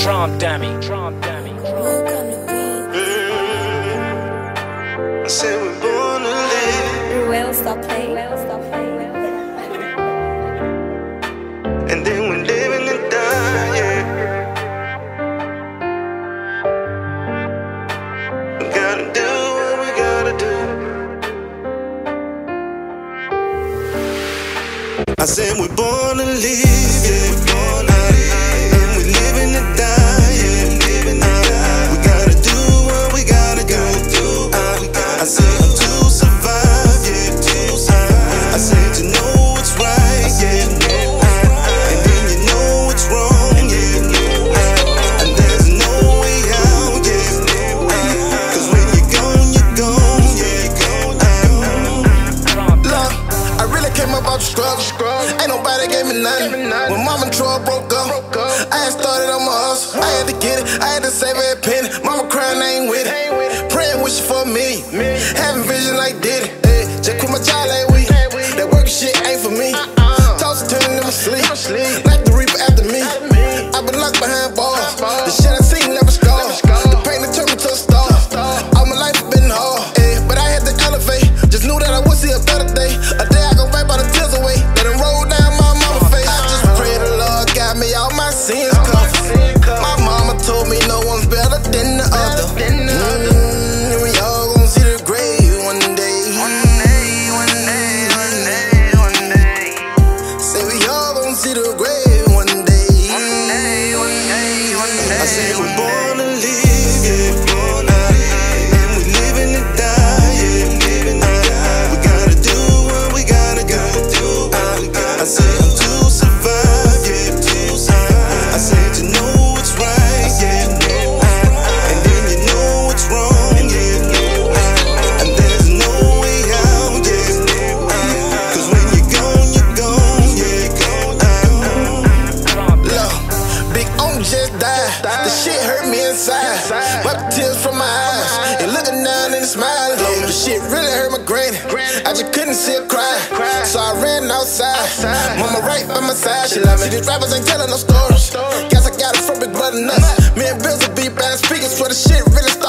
Drum dummy. I said we're born to live. Ruel, stop playing. And then we're living and die, yeah. We gotta do what we gotta do. I said we're born to live, yeah. And we're living to die, yeah. We gotta do what we gotta do. I said to survive, yeah. I said to know what's right, yeah. And then you know what's wrong, yeah. And there's no way out, yeah. Cause when you're gone, yeah. Look, I really came up out the struggle. Ain't nobody gave me nothing. When mama and Troy broke up, I had started on my hustle. I had to get it, I had to save every penny. Mama crying, I ain't with it. Praying, wishing for me. Having vision like Diddy. Just quit my job like we. That work shit ain't for me. Toss turning in my sleep. Like the reaper after me. I've been locked behind bars. The shit I seen never scarred. The pain that turned me to a star. All my life been hard, but I had to elevate. Just knew that I would see a better day. A day I go wipe all the tears away. Let it roll down my mama's face. I just pray the Lord got me all my sins covered. My mama told me no one's better than the other. We all gon' see the grave one day. Say we all gon' see the grave one day. I said we're born to live, yeah. And we're living to die, yeah. We gotta do what we gotta do. I said to survive, yeah. I said to know what's right, yeah. And then you know what's wrong, yeah. And there's no way out, yeah. Cause when you're gone, yeah. Look, Big O just died. The shit hurt me inside. Wipe the tears from my eyes and looking down and smiling. The shit really hurt my granny. I just couldn't see her cry, so I ran outside. Mama right by my side. She love me. These rappers ain't telling no stories. Guess I got it from Big Brother Nuts. Me and Bills will be bad speakers for the shit really.